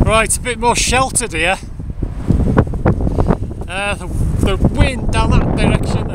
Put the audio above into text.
Right, a bit more sheltered here. The wind down that direction